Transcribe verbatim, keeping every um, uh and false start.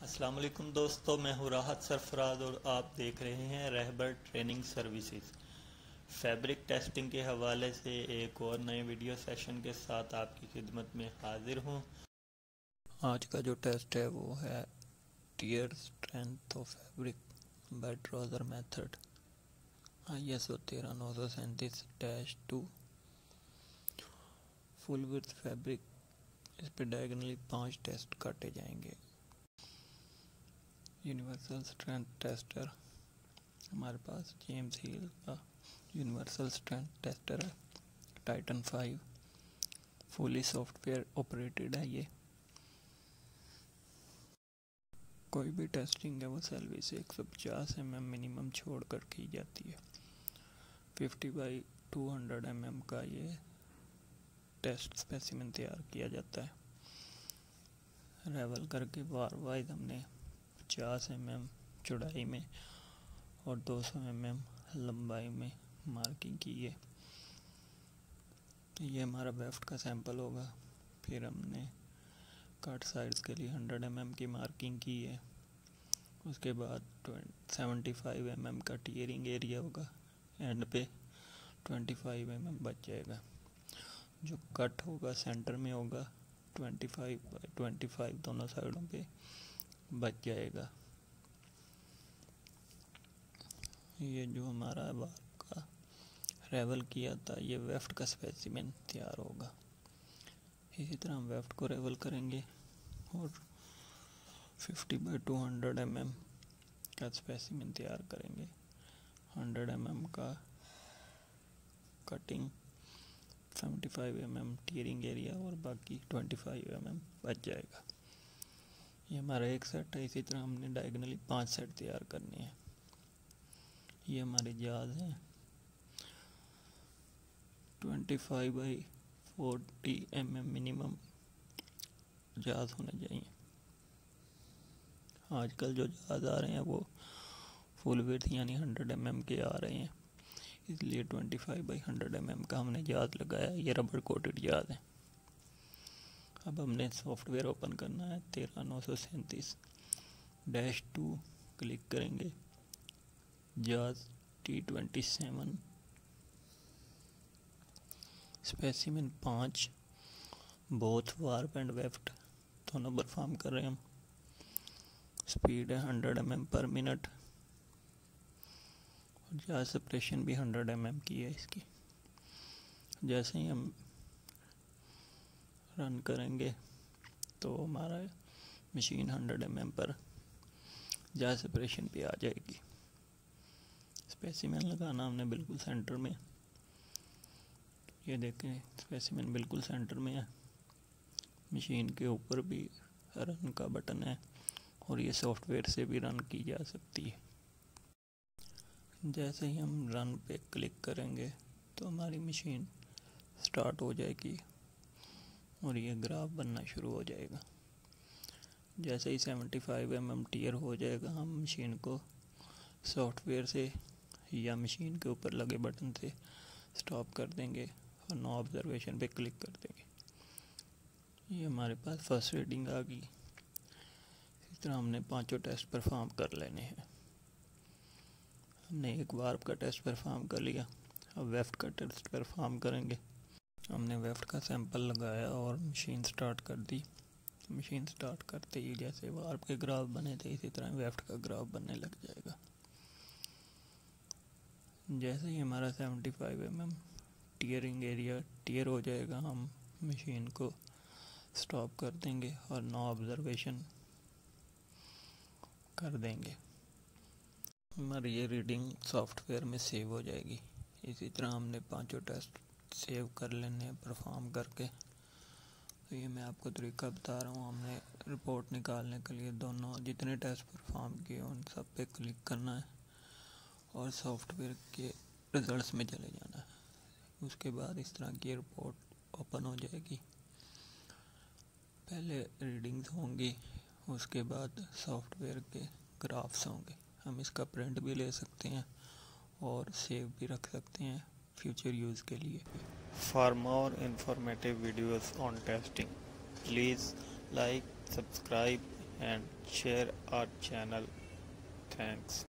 अस्सलाम वालेकुम दोस्तों, मैं हूँ राहत सरफराज और आप देख रहे हैं Rahbar training services. Fabric testing के हवाले से एक और नए वीडियो सेशन के साथ आपकी खिदमत में हाजिर हूँ। आज का जो टेस्ट है वो है tear strength of fabric by trouser method, I S O तेरह नौ सौ सैंतीस dash two. Full width fabric, इस पर डायगोनली पाँच टेस्ट काटे जाएंगे। यूनिवर्सल स्ट्रेंथ टेस्टर, हमारे पास जेम्स हील का यूनिवर्सल स्ट्रेंथ टेस्टर है, Titan five, fully software operated है। ये कोई भी टेस्टिंग है वो सैलरी से एक सौ पचास एम एम मिनिमम छोड़ कर की जाती है। Fifty by two hundred m m का ये टेस्ट स्पेसिमेन तैयार किया जाता है। रेवल करके बार वाइज हमने पचास एम एम चौड़ाई में और दो सौ एम एम लंबाई में मार्किंग की है। ये हमारा वेफ्ट का सैंपल होगा। फिर हमने कट साइड्स के लिए हंड्रेड एम एम की मार्किंग की है। उसके बाद सेवेंटी फाइव एम एम का टीयरिंग एरिया होगा। एंड पे ट्वेंटी फाइव एम एम बच जाएगा। जो कट होगा सेंटर में होगा, twenty five by twenty five दोनों साइडों पे बच जाएगा। ये जो हमारा बार का रेवल किया था, ये वेफ्ट का स्पेसिमेन तैयार होगा। इसी तरह हम वेफ्ट को रेवल करेंगे और fifty by two hundred m m का स्पेसिमेन तैयार करेंगे। हंड्रेड एम एम का cutting, seventy five m m tearing area और बाकी ट्वेंटी फाइव एम एम बच जाएगा। ये हमारा एक सेट है। इसी तरह हमने डायगोनली पांच सेट तैयार करने हैं। ये हमारे जाज हैं, twenty five by forty m m minimum jaws होने चाहिए। आजकल जो जाज आ रहे हैं वो फुल विड्थ यानी हंड्रेड एम एम के आ रहे हैं, इसलिए twenty five by hundred m m का हमने जाज लगाया। ये रबर कोटेड जाज है। अब हमने सॉफ्टवेयर ओपन करना है। तेरह नौ सौ सैंतीस डैश टू क्लिक करेंगे। Jaws T twenty seven, specimen पाँच, बोथ वार्प एंड वेफ्ट दोनों परफॉर्म कर रहे हैं हम। स्पीड है hundred m m per minute और जाज सेपरेशन भी हंड्रेड एम एम की है इसकी। जैसे ही हम रन करेंगे तो हमारा मशीन हंड्रेड एम एम पर जाज सेपरेशन पे आ जाएगी। स्पेसिमेन लगाना हमने बिल्कुल सेंटर में। ये देखें, स्पेसिमेन बिल्कुल सेंटर में है। मशीन के ऊपर भी रन का बटन है और ये सॉफ्टवेयर से भी रन की जा सकती है। जैसे ही हम रन पे क्लिक करेंगे तो हमारी मशीन स्टार्ट हो जाएगी और ये ग्राफ बनना शुरू हो जाएगा। जैसे ही seventy five m m tear हो जाएगा, हम मशीन को सॉफ्टवेयर से या मशीन के ऊपर लगे बटन से स्टॉप कर देंगे और नो ऑब्जर्वेशन पे क्लिक कर देंगे। ये हमारे पास फर्स्ट रीडिंग आ गई। इस तरह हमने पांचों टेस्ट परफॉर्म कर लेने हैं। हमने एक वार्प का टेस्ट परफॉर्म कर लिया। अब वेफ्ट का टेस्ट परफॉर्म करेंगे। हमने वेफ्ट का सैंपल लगाया और मशीन स्टार्ट कर दी। मशीन स्टार्ट करते ही जैसे वार्प के ग्राफ बने थे, इसी तरह वेफ्ट का ग्राफ बनने लग जाएगा। जैसे ही हमारा seventy five m m tearing area tear हो जाएगा, हम मशीन को स्टॉप कर देंगे और नो ऑब्जर्वेशन कर देंगे। हमारी ये रीडिंग सॉफ्टवेयर में सेव हो जाएगी। इसी तरह हमने पांचों टेस्ट सेव कर लेने हैं परफॉर्म करके। तो ये मैं आपको तरीका बता रहा हूँ। हमने रिपोर्ट निकालने के लिए दोनों जितने टेस्ट परफॉर्म किए उन सब पे क्लिक करना है और सॉफ्टवेयर के रिजल्ट्स में चले जाना है। उसके बाद इस तरह की रिपोर्ट ओपन हो जाएगी। पहले रीडिंग्स होंगी, उसके बाद सॉफ्टवेयर के ग्राफ्स होंगे। हम इसका प्रिंट भी ले सकते हैं और सेव भी रख सकते हैं फ्यूचर यूज़ के लिए। For more informative videos on testing, please like, subscribe and share our channel. Thanks.